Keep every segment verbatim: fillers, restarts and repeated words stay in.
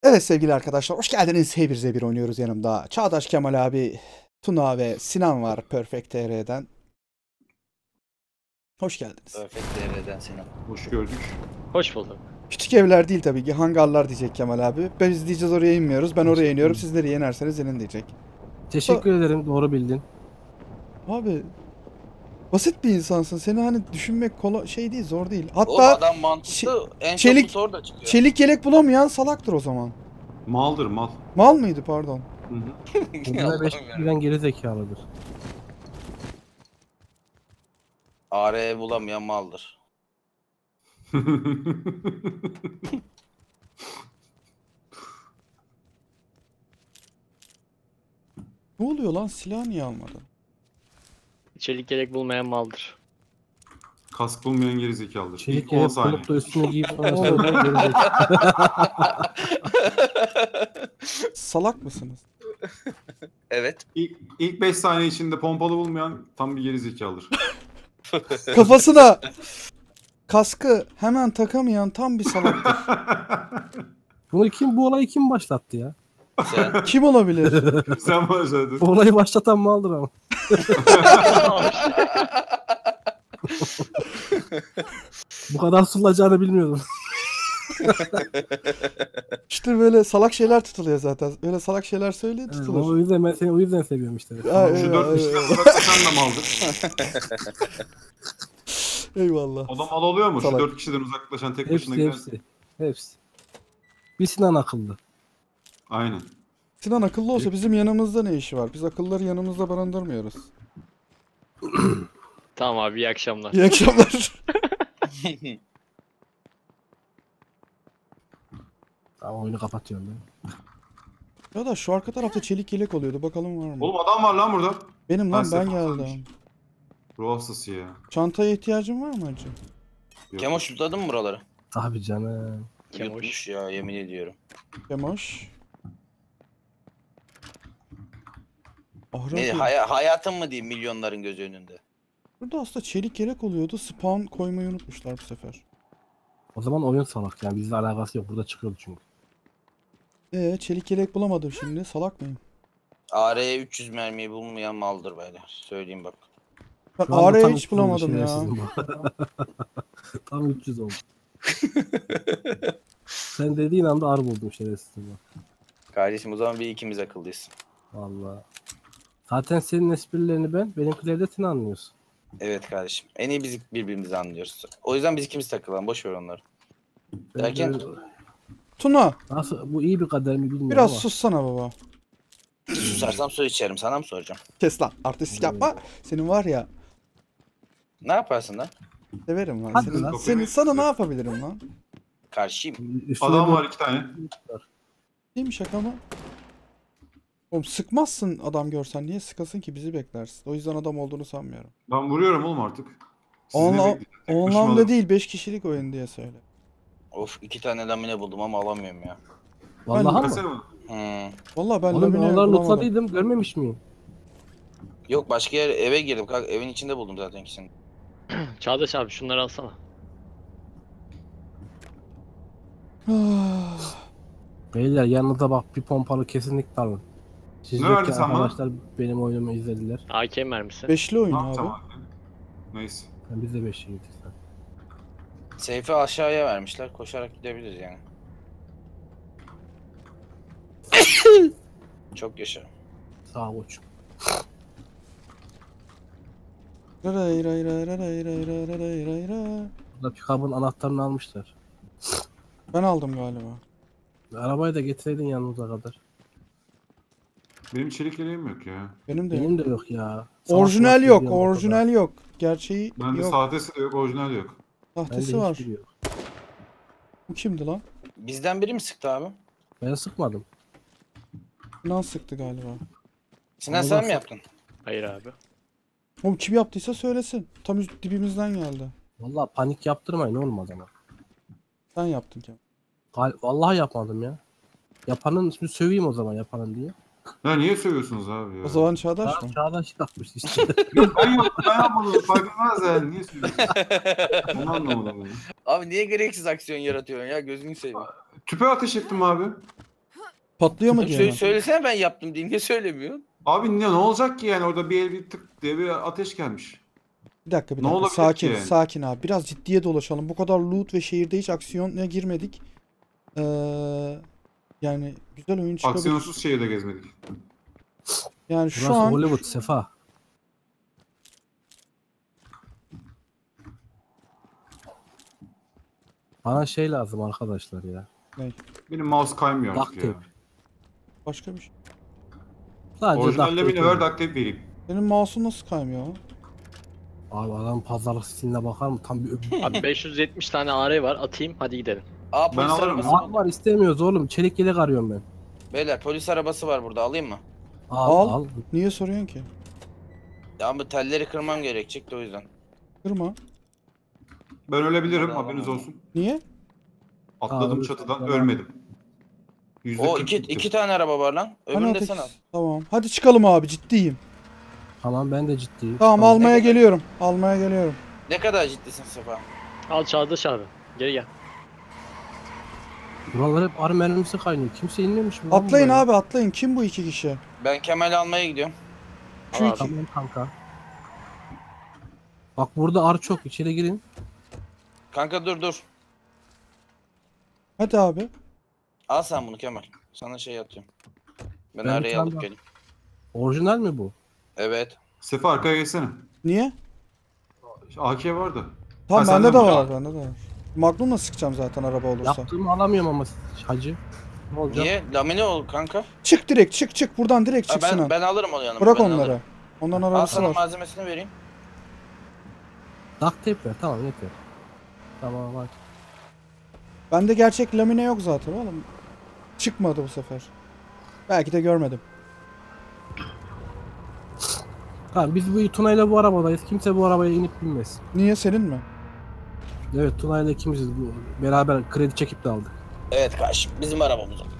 Evet sevgili arkadaşlar, hoş geldiniz. H bir Z bir oynuyoruz yanımda. Çağdaş, Kemal abi, Tuna ve Sinan var Perfect T R'den. Hoş geldiniz. Perfect T R'den Sinan. Hoş gördük. Hoş bulduk. Küçük evler değil tabii ki, hangarlar diyecek Kemal abi. Biz diyeceğiz oraya inmiyoruz, ben oraya iniyorum, siz nereye inerseniz inin diyecek. Teşekkür ederim, doğru bildin. Abi basit bir insansın, seni hani düşünmek kolay şey değil, zor değil. Oğlum Hatta adam mantıklı, en çelik- çok soru da çıkıyor. çelik yelek bulamayan salaktır o zaman. Maldır mal. Mal mıydı pardon? Hı hı. Bunlara beş Allah'ım ya. güven geri zekalıdır. A R bulamayan maldır. Ne oluyor lan, silah niye almadın? Çelik yelek bulmayan maldır. Kask bulmayan geri zekalıdır. Çelik İlk on yelek saniye. bulup da üstüne giyip sonra sonra geri zekalı. Salak mısınız? Evet. İlk, ilk beş saniye içinde pompalı bulmayan tam bir geri zekalıdır. Kafasına kaskı hemen takamayan tam bir salaktır. Bunu kim, bu olayı kim başlattı ya? Sen. Kim olabilir? Sen başladın. Bu olayı başlatan maldır ama. Bu kadar sulacağını bilmiyordum. İşte böyle salak şeyler tutuluyor zaten. Öyle salak şeyler söylüyor, Evet, tutulur. o yüzden ben seni o yüzden seviyorum işte. Ha, Şu eyvallah, dört kişiden eyvallah. uzaklaşan da maldır. Eyvallah. O da mal oluyor mu? Salak. Şu dört kişiden uzaklaşan tek başına Hepsi giden. hepsi. Hepsi. Bir Sinan akıllı. Aynen. Sinan akıllı olsa bizim yanımızda ne işi var? Biz akılları yanımızda barındırmıyoruz. Tamam abi, iyi akşamlar. İyi akşamlar. Tamam, oyunu kapatıyorum ben. Ya da şu arka tarafta çelik yelek oluyordu. Bakalım var mı? Oğlum adam var lan burada. Benim lan, Ben ben sefa geldim. Ruh hastası ya. Çantaya ihtiyacın var mı acı? Yok. Kemo şutladın mı buraları? Tabii canım. Kemoş. Yutmuş ya, yemin ediyorum. Kemoş. Ahrak Ne, ya. haya- hayatın mı diyeyim milyonların göz önünde? Burada aslında çelik yelek oluyordu. Spawn koymayı unutmuşlar bu sefer. O zaman oyun salak yani, bizle alakası yok. Burada çıkıyordu çünkü. Ee, çelik yelek bulamadım şimdi. Salak mıyım? A R'ye üç yüz mermiyi bulmayan maldır beyler. Söyleyeyim bak. Ben Şu anda A R'yi tam hiç üç yüz oldu bulamadım ya. şerefsizim bu. Tam üç yüz oldu. Sen dediğin anda ar buldum şerefsizim bu. Kardeşim o zaman bir ikimiz akıllıyız. Vallahi. Zaten senin esprilerini ben, benimkileri de sen anlıyorsun. Evet kardeşim. En iyi biz birbirimizi anlıyoruz. O yüzden biz ikimiz takılalım. Boş ver onları. Ben Derken- böyle- Tuna, Nasıl, bu iyi bir kader mi bilmiyorum biraz ama. sussana baba. Susarsam su içerim. Sana mı soracağım? Kes lan. Artistlik yapma. Senin var ya. Ne yaparsın lan? Severim lan. Hadi Senin, lan. senin, sana ne yapabilirim lan? Karşıyım. Üstüne Adam bir- var iki tane. Değil mi, şaka mı? Oğlum sıkmazsın, adam görsen niye sıkasın ki, bizi beklersin. O yüzden adam olduğunu sanmıyorum. Ben vuruyorum oğlum artık. Sizi O ne anla- bekleyeceğim? Tek o başıma anlamda alırım. değil, beş kişilik oyun diye söyle. Of, iki tane lamine buldum ama alamıyorum ya. Vallahi Versene ama. bana. Hmm. Vallahi ben Oğlum ben lamine onları bulamadım. lootladıydım, görmemiş miyim? Yok, başka yer eve girdim. Kalk, evin içinde buldum zaten ikisini. Çağdaş abi, şunları alsana. Ah, Beyler yanınıza bak, bir pompalı kesinlikle alın. Siz Ne yokken verdin sen bana? arkadaşlar benim oyunumu izlediler. A K mermisi. Beşli oyun Ne abi. yapacağım abi? Neyse. Yani biz de beş yedik. Seyfi aşağıya vermişler. Koşarak gidebiliriz yani. Çok yaşa. Sağ uç. Ray ray ray ray ray ray ray ray ray ray. Burada pick-up'ın anahtarını almışlar. Ben aldım galiba. Arabayı da getireydin yanınıza kadar. Benim çelik yeleğim yok ya. Benim de yok. Benim de yok ya. Orijinal Salak yok, bir yanına orijinal yok. Gerçeği Bende yok. sahtesi de yok, orijinal de yok. kadar. Sahtesi Bende var. hiçbiri yok. Bu kimdi lan? Bizden biri mi sıktı abi? Ben sıkmadım. Sinan sıktı galiba. Sinan Ama sen ben mi yaptın? Hayır abi. Oğlum kim yaptıysa söylesin. Tam üst- dibimizden geldi. Vallahi panik yaptırmayın oğlum adama. Sen yaptın Kemal. Gal- Vallahi yapmadım ya. Yapanın ismini söveyim o zaman, yapanın diye. Ya niye sövüyorsunuz abi ya? O zaman Çağdaş mı? Çağ- Çağdaş yapmış işte. Yok ben yaptım, ben yapmadım. Fark etmez yani. Niye sövüyorsunuz? Onu anlamadım ben. Abi niye gereksiz aksiyon yaratıyorsun ya, gözünü seveyim. Tüpe ateş ettim abi. Patlıyor mu Söyle, diye. söylesene ben yaptım diye niye söylemiyorsun? Abi ne, ne olacak ki yani orada bir el bir tık diye bir ateş gelmiş. Bir dakika bir Ne dakika. olabilir Sakin ki yani? sakin abi. Biraz ciddiye dolaşalım. Bu kadar loot ve şehirde hiç aksiyona girmedik. Ee, yani güzel oyun çıkabilir. Aksiyonsuz şehirde gezmedik. Yani şu Burası an Hollywood Sefa. Bana şey lazım arkadaşlar ya. Benim mouse kaymıyor artık Duct ya. tape. başka bir şey. Sadece Orijinal duct lemini tape ver var. duct tape vereyim. Benim mouse'um nasıl kaymıyor lan? Abi adam pazarlık stiline bakar mı? Tam bir öbür. Abi beş yüz yetmiş tane A R var atayım hadi gidelim. Aa polis alırım. arabası Var var. var istemiyoruz oğlum. Çelik yelek arıyorum ben. Beyler polis arabası var burada alayım mı? Al Al. al. Niye soruyorsun ki? Ya bu telleri kırmam gerekecekti o yüzden. Kırma. Ben ölebilirim, Bana haberiniz alamam. olsun. Niye? Atladım Abi, çatıdan, tamam. ölmedim. Yüzde O kırk iki, gitti. iki tane araba var lan. Hani Öbürünü de ateş- sen al. Tamam. Hadi çıkalım abi ciddiyim. Tamam ben de ciddiyim. Tamam Çıkalım. almaya Ne- geliyorum. Almaya geliyorum. Ne kadar ciddisin Sefa? Al Çağdaş abi. Geri gel. Buralar hep arı mermisi kaynıyor. Kimse inmemiş mi? lan Atlayın buraya? abi atlayın. Kim bu iki kişi? Ben Kemal'i almaya gidiyorum. Şu Al iki. abi. Tamam kanka. Bak burada arı çok. İçeri girin. Kanka dur dur. Hadi abi. Al sen bunu Kemal. Sana şey atıyorum. Ben, Ben bir araya tane alıp daha- geleyim. Orijinal mi bu? Evet. Sefa arkaya geçsene. Niye? A K vardı. Tamam Ha, bende sende de mi? var. Bende de var. Magnum'la sıkacağım zaten araba olursa. Yaptığımı alamıyorum ama hacı. Ne olacak? Niye? Lamine ol kanka. Çık direkt çık çık. Buradan direkt Ha, çık ben, Sinan. ben alırım onu yanıma. Bırak ben onları. alırım. Onların Al arabası sana var. malzemesini vereyim. Duct tape ver. Tamam yeter. Tamam hadi. Bende gerçek lamine yok zaten oğlum. Çıkmadı bu sefer. Belki de görmedim. Tamam biz bu Tuna'yla bu arabadayız. Kimse bu arabaya inip binmez. Niye senin mi? Evet Tuna'yla ikimiziz. Bu- Beraber kredi çekip de aldık. Evet kardeşim bizim arabamız o.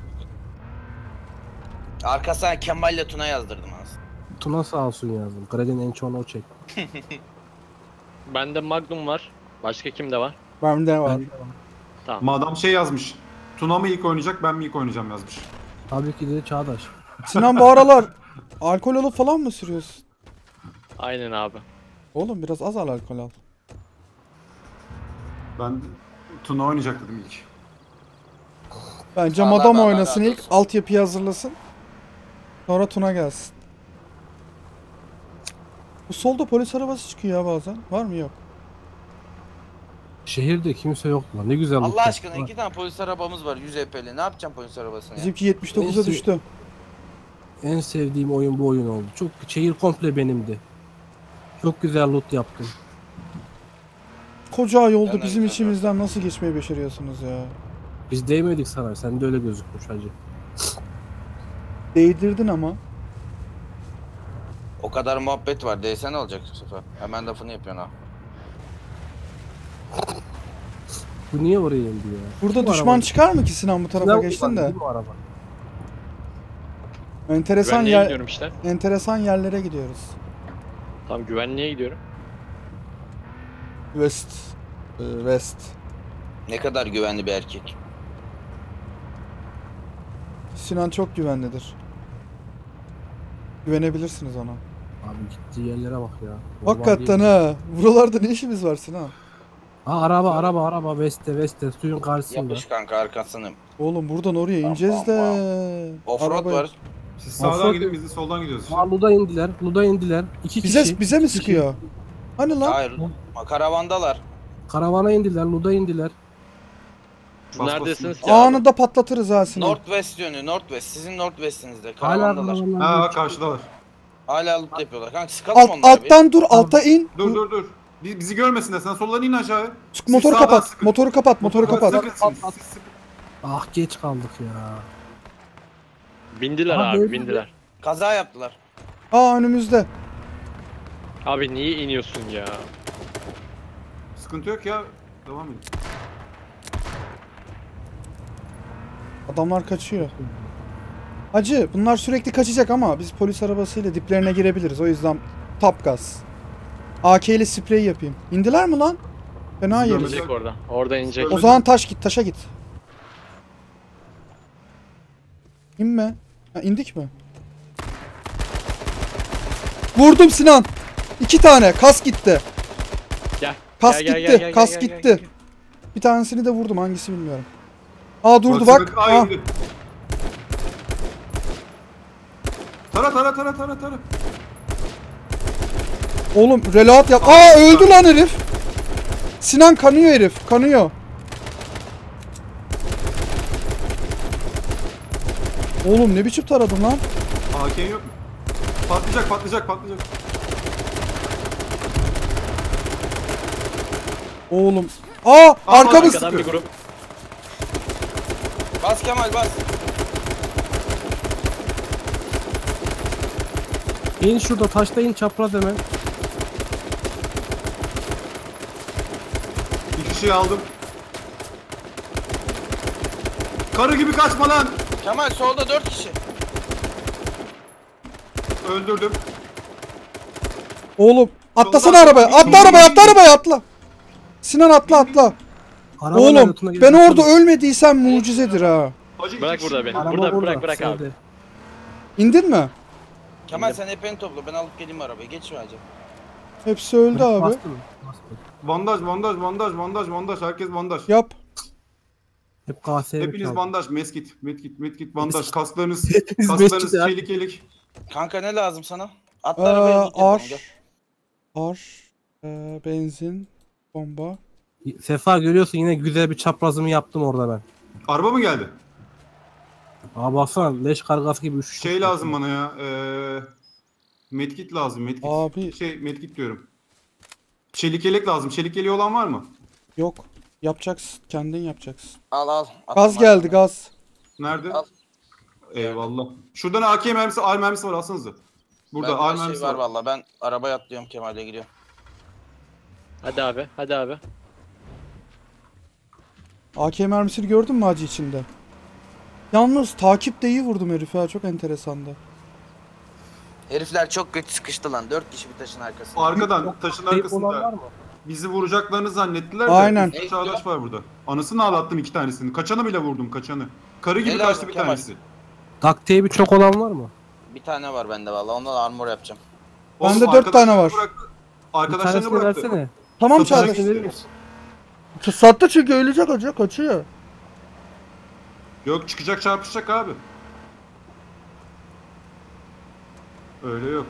Arkasına Kemal ile Tuna yazdırdım aslında. Tuna sağ olsun yazdım. Kredinin en çoğunu o çekti. Bende Magnum var. Başka kimde var? Bende var. Ben- Tamam. Madem şey yazmış. Tuna mı ilk oynayacak, ben mi ilk oynayacağım yazmış. Tabii ki de Çağdaş. Sinan bu aralar alkol alıp falan mı sürüyorsun? Aynen abi. Oğlum biraz az al alkol al. Ben Tuna oynayacak dedim ilk. Bence Allah Madam Allah oynasın razı ilk. olsun. Altyapıyı hazırlasın. Sonra Tuna gelsin. Bu solda polis arabası çıkıyor ya bazen. Var mı yok? Şehirde kimse yok lan. Ne güzel. Allah loot aşkına yaptılar. iki tane polis arabamız var yüz E P'li. Ne yapacağım polis arabasını ya? Bizimki yetmiş dokuza Neyse. düştü. En sevdiğim oyun bu oyun oldu. Çok şehir komple benimdi. Çok güzel loot yaptım. Koca ay oldu Ben de bizim güzel içimizden nasıl geçmeyi başarıyorsunuz ya? Biz değmedik sana. Sen de öyle gözükmüş hacı. Değdirdin ama. O kadar muhabbet var. D S ne olacak bu sefer? Hemen lafını yapıyorsun ha. Bu niye oraya indi ya? Burada Bu düşman araba- çıkar mı ki Sinan bu tarafa Sinan geçtin kullandı de? değil mi o araba? Enteresan Güvenliğe yer, gidiyorum işte. enteresan yerlere gidiyoruz. Tamam güvenliğe gidiyorum. West. Ee, West. Ne kadar güvenli bir erkek. Sinan çok güvenlidir. Güvenebilirsiniz ona. Abi gittiği yerlere bak ya. Hakikaten Vallahi- ha. Buralarda ne işimiz var Sinan? Ha araba araba araba Veste Veste suyun karşısında. Yapış kanka arkasını. Oğlum buradan oraya Bam, ineceğiz bam, de. Offroad Arabaya- var. Siz sağdan Offroad- gidin, biz de soldan gidiyoruz. işte. Ha Luda indiler. Luda indiler. İki Bize kişi. bize mi iki kişi. sıkıyor? Hani lan? Hayır. Karavandalar. Karavana indiler. Luda indiler. Siz Bas, bas, neredesiniz bas. ki abi? Anında patlatırız ha Sinan. Northwest yönü. Northwest. Sizin Northwest'inizde. Hala Karavandalar. karavanlar. Ha bak karşıdalar. Hala loot yapıyorlar. Kanka sıkalım Alt, onlara bir. alttan dur, alta in. Dur dur dur. Bi- Bizi görmesinler, sen soldan in aşağıya. Sık, Siz motoru sağdan kapat. sıkın. Motoru kapat. Motoru Motoru kapat. sıkın, siz- siz sıkın. Ah geç kaldık ya. Bindiler Abi, abi öyle bindiler. Kaza yaptılar. Aa önümüzde. Abi niye iniyorsun ya? Sıkıntı yok ya. Devam edin. Adamlar kaçıyor. Hacı bunlar sürekli kaçacak ama biz polis arabasıyla diplerine girebiliriz. O yüzden top gaz. A K ile sprey yapayım. İndiler mi lan? Fena Biz yeriz. görmedik. İnecek orada. Orada inecek. O zaman taş git, taşa git. İnme. Ha, indik mi? Vurdum Sinan. İki tane. Kas gitti. Gel. Kas Gel, gel, gitti. gel, gel, Kas gel, gitti. gel, gel. Bir tanesini de vurdum. Hangisi bilmiyorum. Aa durdu Baksana, bak. Ay, Aa, indi. Tara tara tara tara tara. oğlum reload yap. Aa öldü lan herif. Sinan kanıyor herif. Kanıyor. Oğlum ne biçim taradın lan? A K'nin yok mu? Patlayacak patlayacak patlayacak. Oğlum. Aa arkamız. Arkadan bir grup. Bas Kemal bas. İn şurada taşta in çapraz hemen. Bir kişiyi aldım. Karı gibi kaçma lan. Kemal solda dört kişi. Öldürdüm. Oğlum atlasana Yoldan- arabaya. Atla arabaya atla arabaya atla. Sinan atla atla. Araba nerede? Oğlum Tuna, gel ben bakalım. orada ölmediysem mucizedir ha. Hacı, Bırak iki burada kişi- beni. Araba Burada, burada. bırak, bırak abi. Sevdi. İndin mi? Kemal sen epeni topla ben alıp geleyim arabayı. Geç şu acaba. Hepsi öldü abi. Bastı mı? Bastı. Bandaj bandaj bandaj bandaj bandaj herkes bandaj. Yap. Hep K S M Hepiniz çaldı. bandaj, meskit, medkit, medkit, bandaj, kasklarınız, Hepiniz kasklarınız medkit ya. çelik elik. Kanka ne lazım sana? Atla Aa, arabaya loot yapalım ar. gel. Ar. e, benzin. Bomba. Sefa görüyorsun yine güzel bir çaprazımı yaptım orada ben. Araba mı geldi? Aa baksana leş kargası gibi üç. Şey lazım bana ya. Eee medkit lazım, medkit. Abi. Şey medkit diyorum. Çelik yelek lazım. Çelik yeleği olan var mı? Yok. Yapacaksın. Kendin yapacaksın. Al al. Gaz Attım geldi arkana. gaz. Nerede? Al. Eyvallah. Şuradan A K mermisi, A R mermisi var alsanıza. Burada A R Bende mermisi şey var var. valla ben arabaya atlıyorum Kemal'e gidiyorum. Hadi abi, hadi abi. A K mermisini gördün mü hacı içinde? Yalnız takipte iyi vurdum herife ha. Çok enteresandı. Herifler çok kötü sıkıştı lan. Dört kişi bir taşın arkasında. Arkadan, taşın Teyp olan var arkasında. mı? Bizi vuracaklarını zannettiler de. Aynen. Üstü çağdaş var burada. Anasını ağlattım iki tanesini. Kaçanı bile vurdum kaçanı. Karı gibi Ne kaçtı lazım bir Kemal? tanesi. Duct tape'i çok olan var mı? Bir tane var bende valla. Ondan armor yapacağım. Bende Oğlum, dört tane arkadaşlarını var. bıraktı. Bir Arkadaşlarını tanesini bıraktı. versene. Tamam Satacak Çağdaş. işte. Verir misin? Sattı çünkü ölecek hoca kaçıyor. Yok çıkacak çarpışacak abi. Öyle yok.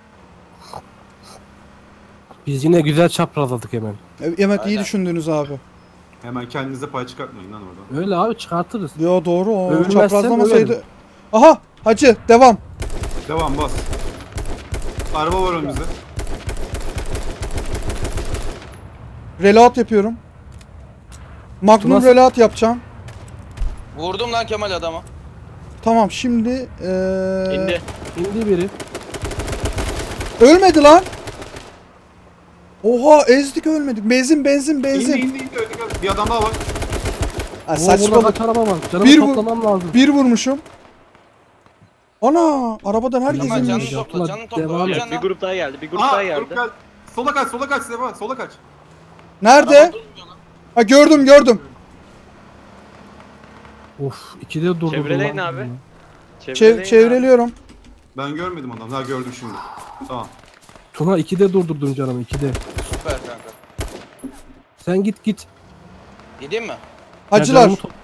Biz yine güzel çaprazladık hemen. Evet iyi Aynen. düşündünüz abi. Hemen kendinize pay çıkartmayın lan oradan. Öyle abi çıkartırız. Yo doğru o Övülmezsem çaprazlamasaydı. överim. Aha hacı devam. Devam bas. Araba var önümüzde. Reload yapıyorum. Magnum Nasıl? reload yapacağım. Vurdum lan Kemal adama. Tamam şimdi ee... İndi. İndi biri. Ölmedi lan. Oha ezdik ölmedik. Benzin benzin benzin. İndi indi indi. Öteki adam- Bir adam daha var. Ha, Oo, burada saçmalık. kaç araba var. Canımı Bir vur- toplamam lazım. Bir vurmuşum. Ana arabadan herkes Kemal canını inmiş. Yapma, topla canını topla. devam et. Öleceksin Bir lan. grup daha geldi, bir grup Aa, daha grup geldi. gel. Sola kaç sola kaç Sefa sola kaç. Nerede? Araba durmuyor lan. Ha gördüm gördüm. Of ikide durdurdum. Çevreleyin lan. abi. Çev Çevreleyin çevreliyorum. Ben görmedim adamı. Ha gördüm şimdi. Tamam. Tuna ikide durdurdum canım ikide. Süper kanka. Sen git git. Gideyim mi? Ya Hacılar. canımı topla.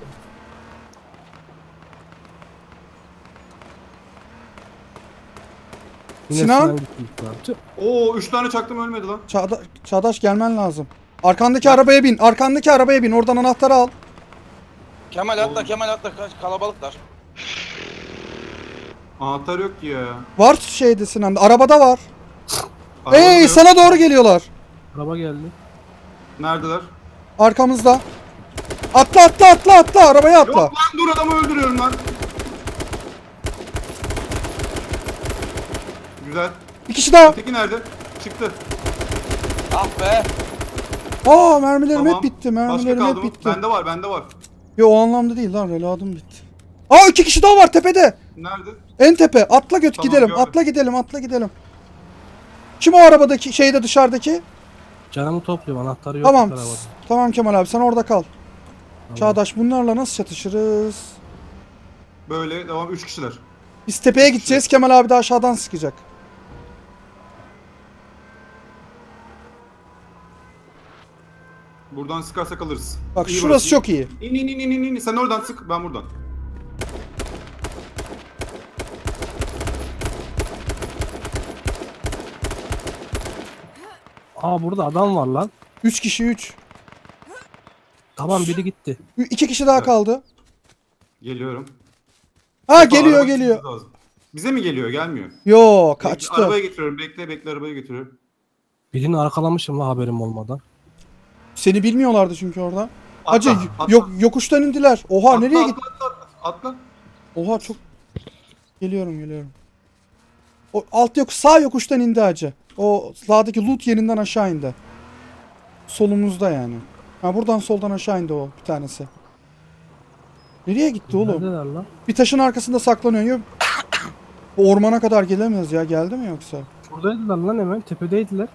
Yine Sinan? gitti ilk lan. Tüh. Oo üç tane çaktım ölmedi lan. Çağda Çağdaş gelmen lazım. Arkandaki arabaya bin. Arkandaki arabaya bin. Oradan anahtarı al. Kemal atla Kemal atla kaç kalabalıklar. Anahtar yok ki ya. Var şeyde Sinan'da. Arabada var. Arabada Ey yok. sana doğru geliyorlar. Araba geldi. Neredeler? Arkamızda. Atla atla atla atla. Arabaya Yok atla. lan dur adamı öldürüyorum lan. Güzel. Bir kişi daha. Öteki nerede? Çıktı. Ah be. Aa mermilerim Tamam. hep bitti. Başka Mermilerim kaldı hep mı? bitti. Bende var bende var. Yo o anlamda değil lan. Reload'um bitti. Aa iki kişi daha var tepede. Nerede? En tepe. Atla göt Tamam, gidelim. gördüm. Atla gidelim. Atla gidelim. Kim o arabadaki şeyde dışarıdaki? Canımı topluyorum anahtarı yok. Tamam. arabada. Tamam Kemal abi sen orada kal. Tamam. Çağdaş bunlarla nasıl çatışırız? Böyle devam. Üç kişiler. Biz tepeye gideceğiz. Kemal abi de aşağıdan sıkacak. Buradan sıkarsak alırız. Bak İyi şurası burası. çok iyi. İn in in in in. Sen oradan sık. Ben buradan. Aa burada adam var lan. üç kişi üç. Tamam biri gitti. iki kişi daha Evet. kaldı. Geliyorum. Ha Sefa, geliyor araba geliyor. gitmemiz lazım. Bize mi geliyor? Gelmiyor. Yo Bekle, kaçtı. arabaya getiriyorum. Bekle bekle arabaya getiriyorum. Birini arkalamışım la haberim olmadan. Seni bilmiyorlardı çünkü orada. Atla, Hacı atla. yok yokuştan indiler. Oha Atla, nereye atla, git? Atla, atla, atla. Oha çok. Geliyorum geliyorum. O alt yok sağ yokuştan indi hacı. O sağdaki loot yerinden aşağı indi. Solumuzda yani. Ha buradan soldan aşağı indi o bir tanesi. Nereye gitti oğlum? Neredeler lan? Bir taşın arkasında saklanıyor. Yok. Bu ormana kadar gelemez ya. Geldi mi yoksa? Buradaydılar lan hemen tepedeydiler.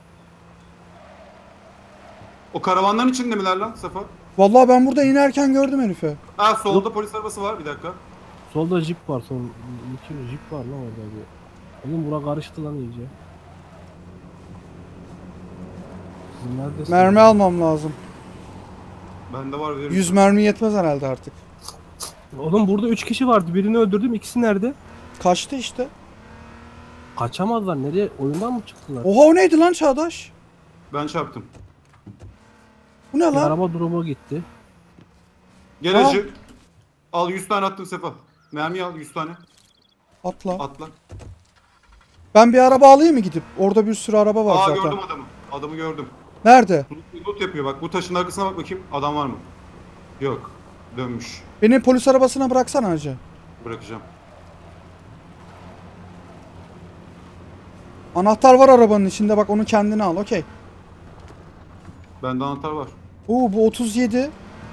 O karavanların içinde miler lan Sefa? Vallahi ben burada inerken gördüm herifi. Ha solda polis arabası var bir dakika. Solda jip var son. İki jip var lan orada bir. Oğlum bura karıştı lan iyice. Siz neredesiniz? Mermi almam lazım. Bende var veririm. yüz mermi yetmez herhalde artık. Oğlum burada üç kişi vardı. Birini öldürdüm. İkisi nerede? Kaçtı işte. Kaçamazlar. Nereye? Oyundan mı çıktılar? Oha o neydi lan Çağdaş? Ben çarptım. Bu ne Bir lan? araba drop'a gitti. Gel Ha? Hacı. Al yüz tane attım Sefa. Mermi al yüz tane. Atla. Atla. Ben bir araba alayım mı gidip? Orada bir sürü araba var Aa zaten. gördüm adamı. Adamı gördüm. Nerede? Loot, loot yapıyor bak. Bu taşın arkasına bak bakayım. Adam var mı? Yok. Dönmüş. Beni polis arabasına bıraksana hacı. Bırakacağım. Anahtar var arabanın içinde bak onu kendine al okey. Bende anahtar var. Oo bu otuz yedi.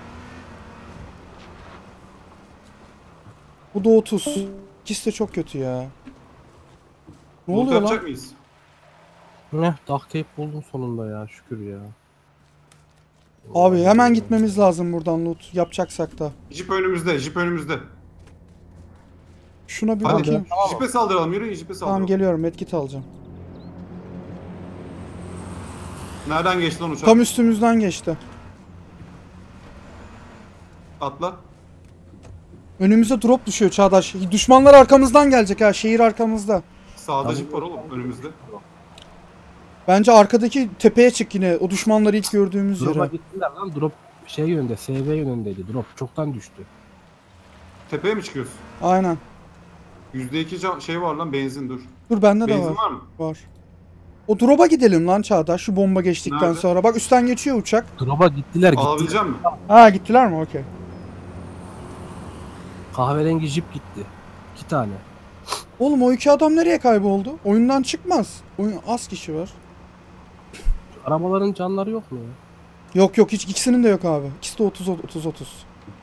Bu da otuz. İkisi de çok kötü ya. Ne Loot oluyor yapacak lan? mıyız? Ne? Duct tape buldum sonunda ya. Şükür ya. Abi hemen gitmemiz lazım buradan loot yapacaksak da. Jeep önümüzde. Jeep önümüzde. Şuna bir Hadi. bakayım. Jeep'e saldıralım. Yürüyün Jeep'e saldıralım. Tamam geliyorum medkit alacağım. Nereden geçti lan uçak? Tam üstümüzden geçti. Atla. Önümüze drop düşüyor Çağdaş. Düşmanlar arkamızdan gelecek ha. Şehir arkamızda. Sağda Tamam. Jeep var oğlum önümüzde. Bence arkadaki tepeye çık yine. O düşmanları ilk gördüğümüz Drop'a yere. gittiler lan. Drop şey yönünde. S V yönündeydi. Drop çoktan düştü. Tepeye mi çıkıyorsun? Aynen. yüzde iki can- şey var lan benzin dur. Dur bende de Benzin var. var mı? Var. O drop'a gidelim lan Çağdaş. Şu bomba geçtikten Nerede? sonra. Bak üstten geçiyor uçak. Drop'a gittiler gittiler. Alabilecek misin? Ha gittiler mi? Okey. Kahverengi jip gitti. İki tane. Oğlum o iki adam nereye kayboldu? Oyundan çıkmaz. Oyun az kişi var. Arabaların canları yok mu ya? Yok yok hiç ikisinin de yok abi. İkisi de otuz otuz otuz.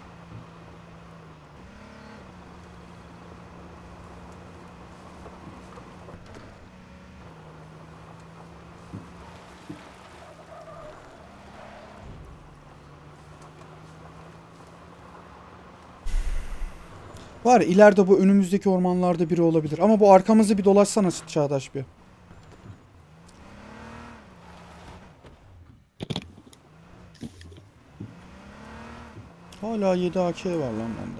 Var ya, ileride bu önümüzdeki ormanlarda biri olabilir. Ama bu arkamızı bir dolaşsana Çağdaş bir. Hala yedi A K var lan bende.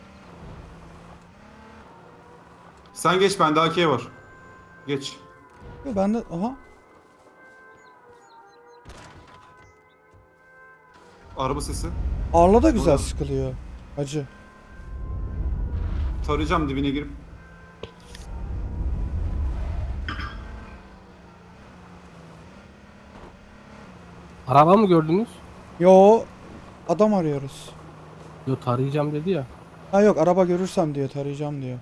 Sen geç bende A K var. Geç. Yo, bende aha. Araba sesi. Arla da güzel Ulan. sıkılıyor. Acı. Tarayacağım dibine girip. Araba mı gördünüz? Yo adam arıyoruz. Yo tarayacağım dedi ya. Ha yok araba görürsem diyor tarayacağım diyor.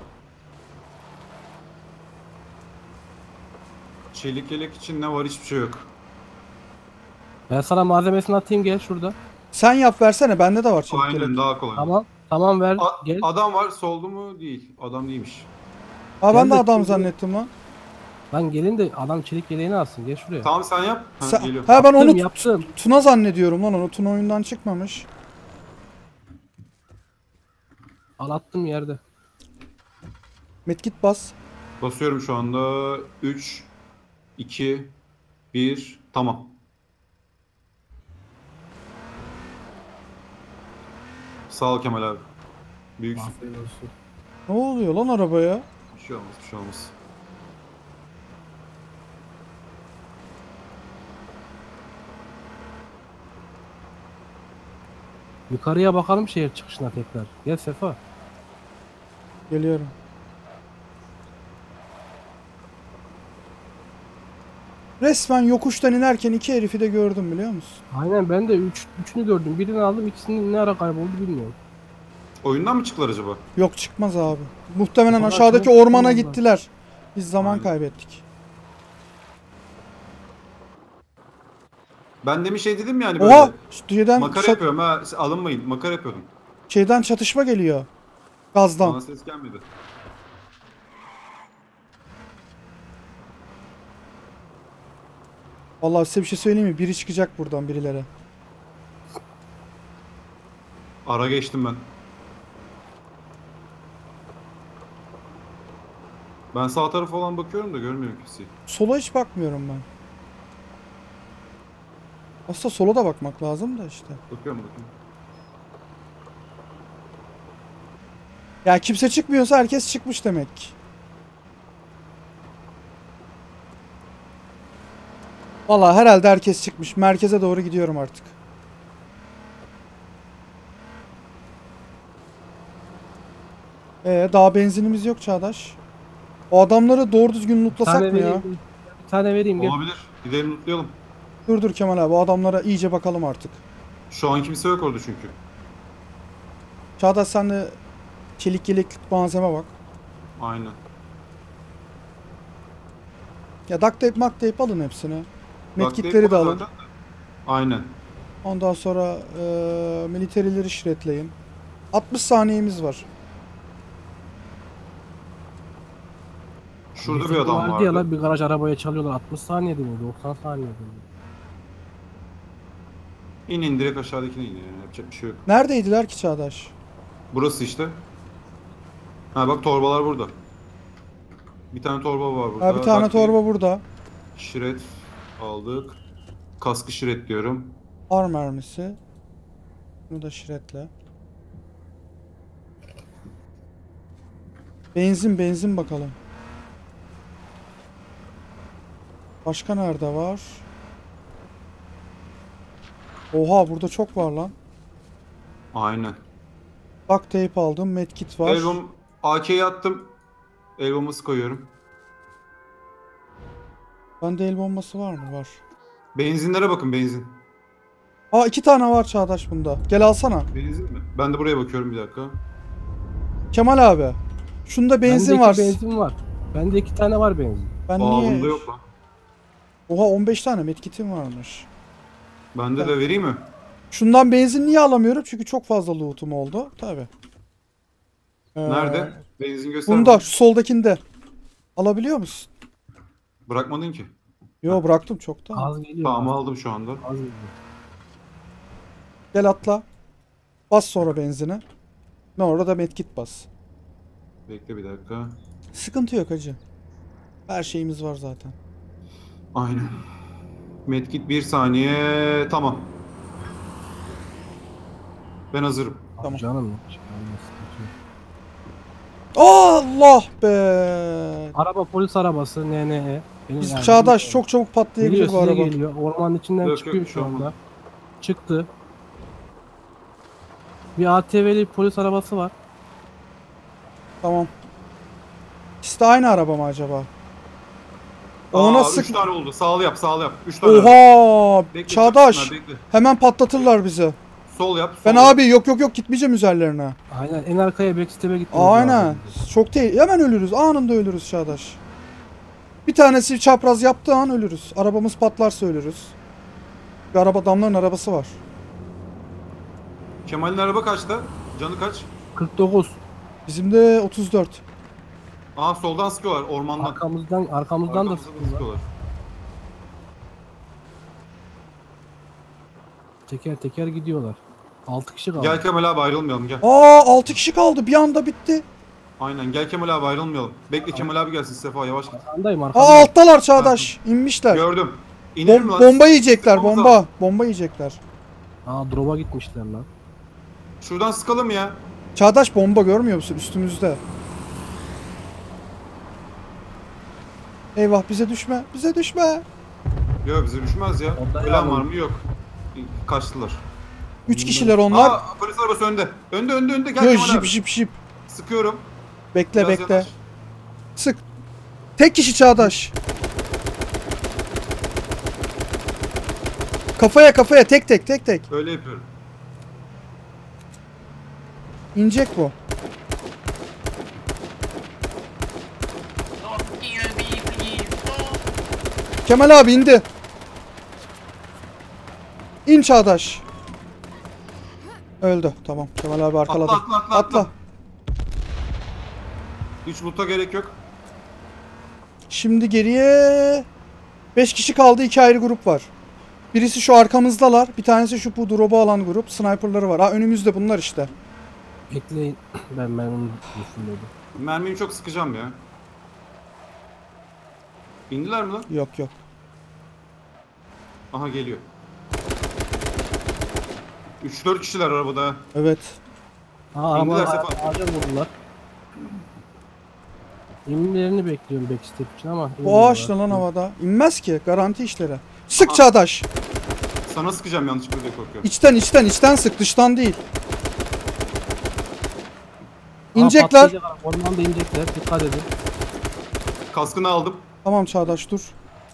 Çelik yelek için ne var hiçbir şey yok. Ben sana malzemesini atayım gel şurada. Sen yap versene bende de var çelik Aynen yelek. daha kolay. Tamam. Tamam ver A- gel. adam var soldu mu değil. Adam değilmiş. Ha ben Gel de de adam şimdi- zannettim lan. Lan gelin de adam çelik yeleğini alsın gel şuraya. Tamam sen yap. Ha, Sen- geliyor. ha ben onu Yaptım, t- yaptım. Tuna zannediyorum lan onu. Tuna oyundan çıkmamış. Al attım yerde. Medkit bas. Basıyorum şu anda. üç, iki, bir. Tamam. Sağ ol Kemal abi. Büyüksün. Afiyet olsun. Ne oluyor lan arabaya? Bir şey olmaz, bir şey olmaz. Yukarıya bakalım şehir çıkışına tekrar. Gel Sefa. Geliyorum. Resmen yokuştan inerken iki herifi de gördüm biliyor musun? Aynen ben de üç, üçünü gördüm. Birini aldım, ikisinin ne ara kayboldu bilmiyorum. Oyundan mı çıktılar acaba? Yok çıkmaz abi. Muhtemelen Vallahi aşağıdaki çok ormana çıkmazlar. gittiler. Biz zaman Aynen. kaybettik. Ben demin şey dedim yani böyle. Oha! Şeyden, Makara çat- yapıyorum ha. Alınmayın. Makara yapıyordum. şeyden çatışma geliyor. Gazdan. Bana ses gelmedi. Vallahi size bir şey söyleyeyim mi? Biri çıkacak buradan birileri. Ara geçtim ben. Ben sağ tarafa falan bakıyorum da görmüyorum kimseyi. Sola hiç bakmıyorum ben. Aslında sola da bakmak lazım da işte. Bakıyorum bakıyorum. Ya kimse çıkmıyorsa herkes çıkmış demek ki. Vallahi herhalde herkes çıkmış. Merkeze doğru gidiyorum artık. Ee, daha benzinimiz yok Çağdaş. O adamları doğru düzgün Bir lootlasak tane mı ya? vereyim. Bir tane vereyim gel. Olabilir. Gidelim lootlayalım. Dur dur Kemal abi, o adamlara iyice bakalım artık. Şu an kimse yok orada çünkü. Çağdaş sen de çelik yeleklik malzeme bak. Aynen. Ya duct tape, mak tape alın hepsini. Bak, Medkitleri de var alın. zaten de. Aynen. Ondan sonra eee militarileri şiretleyin. altmış saniyemiz var. Şurada bir Birisi adam vardı vardı. ya lan, bir garaj arabaya çalıyorlar. altmış saniyede mi? doksan saniyede mi? İn in direkt aşağıdakine in yani. Yapacak bir şey yok. Neredeydiler ki Çağdaş? Burası işte. Ha bak torbalar burada. Bir tane torba var burada. Ha, bir tane Duct torba burada. Şiret aldık. Kaskı şiret diyorum. Ar mermisi. Bunu da şiretle. Benzin benzin bakalım. Başka nerede var? Oha burada çok var lan. Aynen. Duct tape aldım. Medkit var. Elbom A K'yi attım. El bombası koyuyorum. Bende el bombası var mı? Var. Benzinlere bakın benzin. Aa iki tane var Çağdaş bunda. Gel alsana. Benzin mi? Ben de buraya bakıyorum bir dakika. Kemal abi. Şunda benzin Bende iki var. benzin var. Bende iki tane var benzin. Ben Aa niye? bunda yok lan. Oha on beş tane medkitim varmış. Bende de vereyim mi? Şundan benzin niye alamıyorum? Çünkü çok fazla lootum oldu. Tabi. Nerede? Benzin göster. Bunda şu soldakinde. Alabiliyor musun? Bırakmadın ki. Yo bıraktım çoktan. Az geliyor. Tamam az, aldım şu anda. az geliyor. Gel atla. Bas sonra benzine. Ne orada medkit bas. Bekle bir dakika. Sıkıntı yok hacı. Her şeyimiz var zaten. Aynen. Medkit bir saniye. Tamam. Ben hazırım. Tamam. Canım yok. Canım sıkıntı yok. Allah be. Araba polis arabası N N E. Benim Biz yani- Çağdaş çok çabuk patlayabilir Geliyor, bu size araba. geliyor. Ormanın içinden Yok, yok, çıkıyor bir şu şey olmaz. anda. Çıktı. Bir A T V'li polis arabası var. Tamam. İkisi de aynı araba mı acaba? Ona Aa, sık. üç tane oldu. Sağlı yap, sağlı yap. Üç tane. Oha! Bekle, Çağdaş. çıksınlar, bekle. Hemen patlatırlar bizi. Sol yap. Sol Ben yap. abi yok yok yok gitmeyeceğim üzerlerine. Aynen en arkaya backstep'e gitmemiz Aynen. lazım. Çok değil. Hemen ölürüz. Anında ölürüz Çağdaş. Bir tanesi çapraz yaptığı an ölürüz. Arabamız patlarsa ölürüz. Bir araba, adamların arabası var. Kemal'in araba kaçta? Canı kaç? kırk dokuz. Bizim de otuz dört. Aa soldan sıkıyorlar ormandan. Arkamızdan arkamızdan da Arkamızdan sıkıyorlar. sıkıyorlar. Teker teker gidiyorlar. altı kişi kaldı. Gel Kemal abi ayrılmayalım gel. Aa altı kişi kaldı. Bir anda bitti. Aynen gel Kemal abi ayrılmayalım. Bekle Kemal abi gelsin Sefa yavaş git. Arkandayım Aa arkandayım. alttalar Çağdaş. İnmişler. Gördüm. İnelim Bom- lan. bomba yiyecekler Sıkmamız bomba. lazım. Bomba yiyecekler. Aa drop'a gitmişler lan. Şuradan sıkalım ya. Çağdaş bomba görmüyor musun üstümüzde? Eyvah bize düşme. Bize düşme. Yok bize düşmez ya. Orada Ölen yavrum. var mı? Yok. Kaçtılar. Üç kişiler onlar. Aa polis arabası önde. Önde önde önde gel Yo, Kemal jip abi. jip jip. Sıkıyorum. Bekle Biraz bekle. yanaş. Sık. Tek kişi Çağdaş. Kafaya kafaya tek tek tek tek. Öyle yapıyorum. İnecek bu. Kemal abi indi. İn Çağdaş. Öldü. Tamam. Kemal abi arkaladı. Atla, atla, atla, atla. Atla. Hiç loot'a gerek yok. Şimdi geriye beş kişi kaldı. iki ayrı grup var. Birisi şu arkamızdalar. Bir tanesi şu bu drop'u alan grup. Sniper'ları var. Ha önümüzde bunlar işte. Bekleyin. Ben ben onu düşünüyordum. Mermiyi çok sıkacağım ya. İndiler mi lan? Yok yok. Aha geliyor. üç dört kişiler arabada ha. Evet. Aa İndiler araba Sefa. ağaca vurdular. İnmelerini bekliyorum backstep için ama. Bu ağaç da lan havada. İnmez ki. Garanti işleri. Sık Çağdaş. Sana sıkacağım yanlışlıkla diye korkuyorum. İçten içten içten sık. Dıştan değil. Aa, İnecekler. patlayacak. Ondan da inecekler. Dikkat edin. Kaskını aldım. Tamam Çağdaş dur.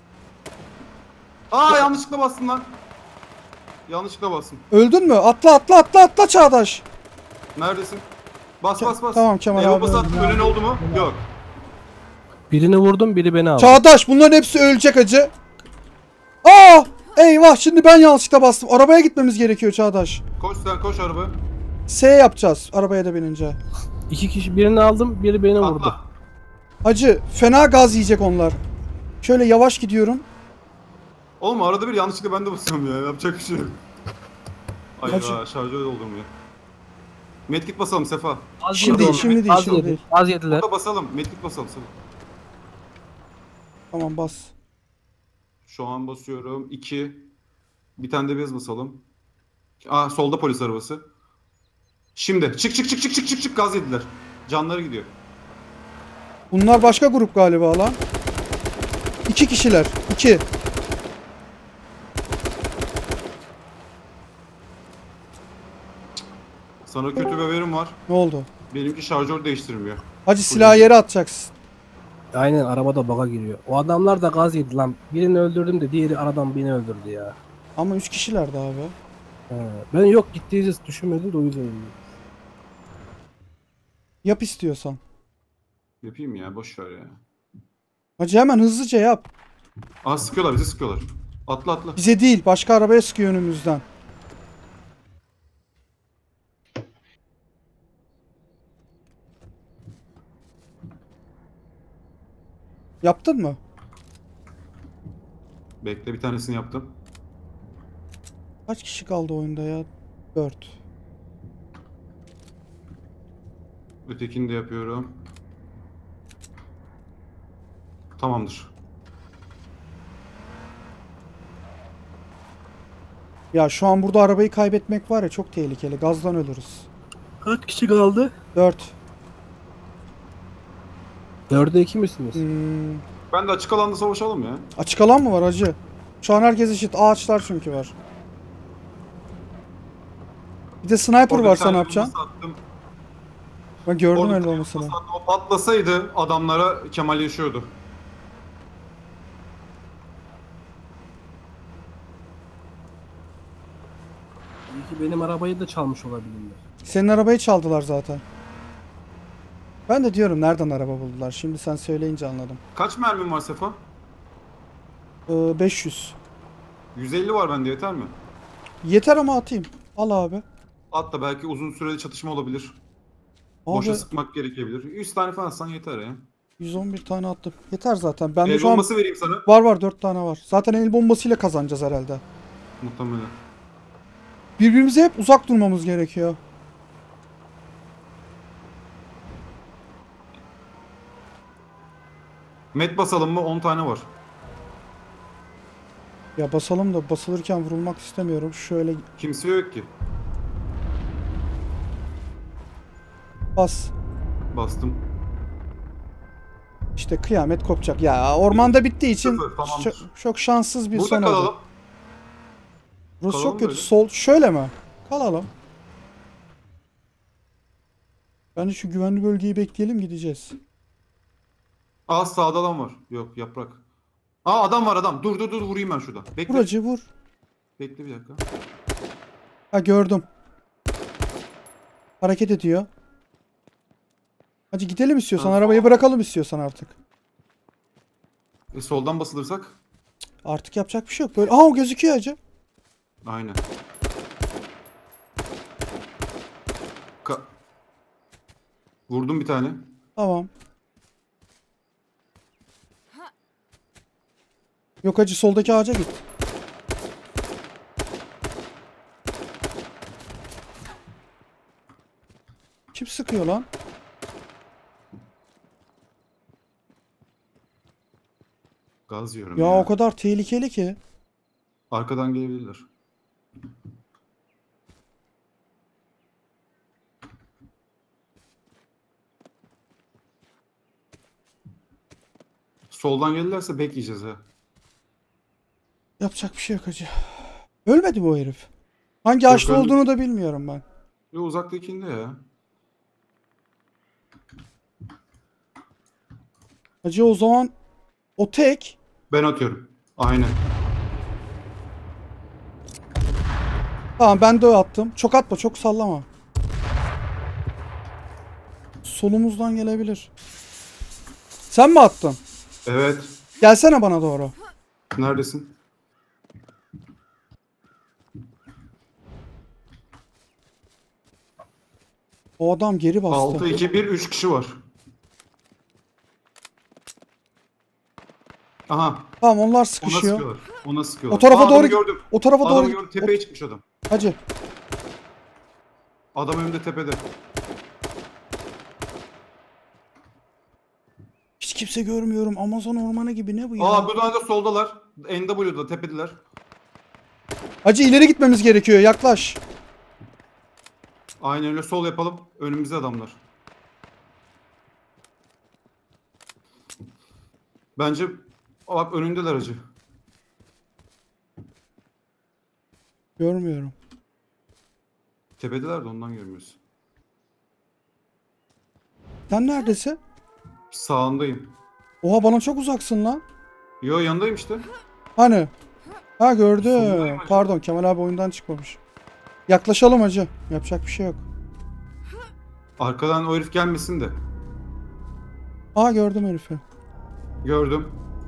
Aa yanlışlıkla bastım lan. Yanlışlıkla bastım. Öldün mü? Atla atla atla atla Çağdaş. Neredesin? Bas Ke- bas bas. tamam, Kemal El abi bombası öldü. attım. Ölen oldu mu? Yok. Birini vurdum, biri beni aldı. Çağdaş bunların hepsi ölecek acı. Aa! Eyvah şimdi ben yanlışlıkla bastım. Arabaya gitmemiz gerekiyor Çağdaş. Koş sen koş araba. S yapacağız arabaya da binince. İki kişi, birini aldım, biri beni vurdu. Atla. Hacı fena gaz yiyecek onlar. Şöyle yavaş gidiyorum. Oğlum arada bir yanlışlıkla ben de basıyorum ya. Yapacak bir şey yok. Ay Hacı. ya şarjör doldurmuyor. Medkit basalım Sefa. Az Şimdi yedi değil, onlar. şimdi değil, Az şimdi yedi. değil. Az yediler. Burada basalım. Medkit basalım Sefa. Tamam bas. Şu an basıyorum. iki. Bir tane de bez basalım. Aa solda polis arabası. Şimdi çık çık çık çık çık çık çık gaz yediler. Canları gidiyor. Bunlar başka grup galiba lan. İki kişiler. İki. Sana kötü bir haberim var. Ne oldu? Benimki şarjör değiştirmiyor. Hacı silahı yere atacaksın. Aynen arabada baga giriyor. O adamlar da gaz yedi lan. Birini öldürdüm de diğeri aradan beni öldürdü ya. Ama üç kişilerdi abi. He. Ben yok gittiğiniz düşünmedim de o yüzden öldüm. Yap istiyorsan. Yapayım ya boş ver ya. Hacı hemen hızlıca yap. Aa sıkıyorlar bizi sıkıyorlar. Atla atla. Bize değil başka arabaya sıkıyor önümüzden. Yaptın mı? Bekle bir tanesini yaptım. Kaç kişi kaldı oyunda ya? Dört. Ötekini de yapıyorum. Tamamdır. Ya şu an burada arabayı kaybetmek var ya çok tehlikeli. Gazdan ölürüz. Kaç kişi kaldı? Dört. Dörde iki misiniz? Hmm, Ben de açık alanda savaşalım ya. açık alan mı var hacı? Şu an herkes eşit. Ağaçlar çünkü var. Bir de sniper Orada bir varsa ne tane yapacaksın? bombası attım. Ben gördüm Orada el bir tane olmasını. bombası attım. O patlasaydı adamlara Kemal yaşıyordu. Belki benim arabayı da çalmış olabilirler. Senin arabayı çaldılar zaten. Ben de diyorum nereden araba buldular. Şimdi sen söyleyince anladım. Kaç mermin var Sefa? Ee, beş yüz. yüz elli var bende yeter mi? Yeter ama atayım. Al abi. At da belki uzun süreli çatışma olabilir. Abi Boşa sıkmak gerekebilir. yüz tane falan atsan yeter ya. yüz on bir tane attım. Yeter zaten. Ben de El şu an bombası vereyim sana. var var dört tane var. Zaten el bombasıyla kazanacağız herhalde. Muhtemelen. Birbirimize hep uzak durmamız gerekiyor. Met basalım mı? on tane var. Ya basalım da basılırken vurulmak istemiyorum. Şöyle Kimse yok ki. bas. Bastım. İşte kıyamet kopacak. Ya ormanda bittiği için Sıfır, tamamdır. çok, çok şanssız bir Burada son kalalım. oldu. Rus Kalalım çok kötü. böyle. Sol şöyle mi? Kalalım. Bence şu güvenli bölgeyi bekleyelim, gideceğiz. Aa sağda adam var. Yok yaprak. Aa adam var adam. Dur dur dur vurayım ben şurada. Bekle. Vur acı vur. Bekle bir dakika. Ha gördüm. Hareket ediyor. Hacı gidelim istiyorsan, Ha. arabayı bırakalım istiyorsan artık. E, soldan basılırsak? Artık yapacak bir şey yok. Böyle aa o gözüküyor hacı. Aynen. Ka Vurdum bir tane. Tamam. Yok hacı, soldaki ağaca git. Kim sıkıyor lan? Gaz yiyorum Ya ya. o kadar tehlikeli ki. Arkadan gelebilirler. Soldan gelirlerse bekleyeceğiz ha. Yapacak bir şey yok hacı. Ölmedi bu herif. Hangi ağaçta ölmedi. olduğunu da bilmiyorum ben. Yo uzaktakinde ya. Hacı o zaman o tek. Ben atıyorum. Aynen. Tamam ben de o attım. Çok atma, çok sallama. Solumuzdan gelebilir. Sen mi attın? Evet. Gelsene bana doğru. Neredesin? O adam geri bastı. altı iki bir üç kişi var. Aha. Tamam onlar Ona sıkışıyor. sıkıyorlar. Ona sıkıyorlar. O tarafa Aa, adamı doğru gördüm. O tarafa Adamı doğru. gördüm. Tepeye çıkmış adam. Hacı. Adam önümde tepede. Hiç kimse görmüyorum. Amazon ormanı gibi ne bu ya? Aa buradan da soldalar. N W'da tepedeler. Hacı ileri gitmemiz gerekiyor. Yaklaş. Aynen öyle sol yapalım. Önümüzde adamlar. Bence bak önündeler acı. Görmüyorum. Tepedeler de ondan görmüyoruz. Sen neredesin? Sağındayım. Oha bana çok uzaksın lan. Yo yanındayım işte. Hani? Ha gördüm. Sondayım hacı. Pardon, Kemal abi oyundan çıkmamış. Yaklaşalım hacı. Yapacak bir şey yok. Arkadan o herif gelmesin de. Aa gördüm herifi. Gördüm.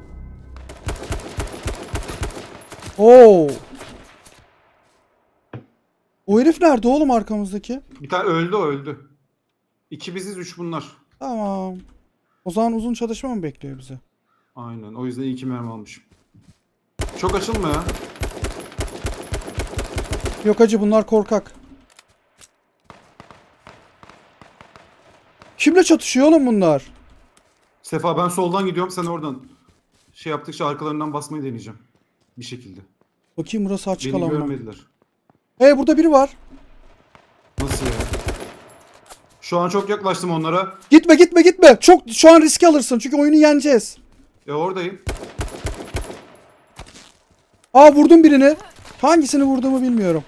Oo. O herif nerede oğlum arkamızdaki? Bir tane öldü o öldü. İki biziz üç bunlar. Tamam. O zaman uzun çalışma mı bekliyor bizi? Aynen o yüzden iki mermi almışım. Çok açılma ya. Yok hacı bunlar korkak. Kimle çatışıyor oğlum bunlar? Sefa ben soldan gidiyorum sen oradan. Şey yaptıkça arkalarından basmayı deneyeceğim. Bir şekilde. Bakayım burası açık Beni alan mı? görmediler. Hey burada biri var. Nasıl ya? Şu an çok yaklaştım onlara. Gitme gitme gitme. Çok şu an risk alırsın çünkü oyunu yeneceğiz. E oradayım. Aa vurdum birini. Hangisini vurduğumu bilmiyorum.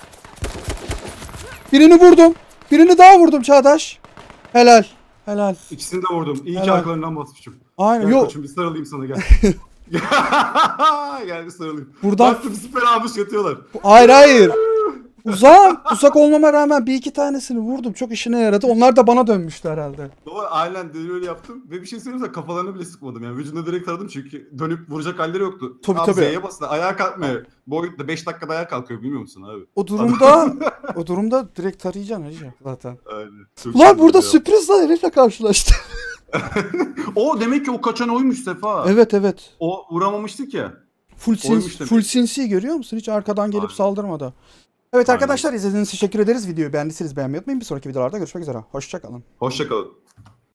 Birini vurdum. Birini daha vurdum Çağdaş. Helal. Helal. İkisini de vurdum. İyi ki Helal. arkalarından basmışım. Aynen. Gel Yok. koçum bir sarılayım sana gel. Gel bir sarılayım. Buradan- Baktım süper almış yatıyorlar. Hayır hayır. Uzak. Uzak olmama rağmen bir iki tanesini vurdum. Çok işine yaradı. Onlar da bana dönmüştü herhalde. Baba aynen de öyle yaptım. Ve bir şey söyleyeyim sana kafalarını bile sıkmadım. Yani vücuduna direkt taradım çünkü dönüp vuracak halleri yoktu. Tabii, abi, tabii. Z'ye basın. Ayağa kalkmıyor. Boyutla beş dakikada ayağa kalkıyor bilmiyor musun abi? O durumda o durumda direkt tarayacaksın hacı zaten. Aynen. Çok Ulan güzel burada ya. sürpriz lan herifle karşılaştı. O demek ki o kaçan oymuş Sefa. Evet evet. O vuramamıştık ya. Full Oymuş sinsi, demek. full sinsi görüyor musun? Hiç arkadan gelip Aynen. saldırmadı. Evet Aynen. arkadaşlar izlediğiniz için teşekkür ederiz. Videoyu beğendiyseniz beğenmeyi unutmayın. Bir sonraki videolarda görüşmek üzere. Hoşçakalın. Hoşçakalın.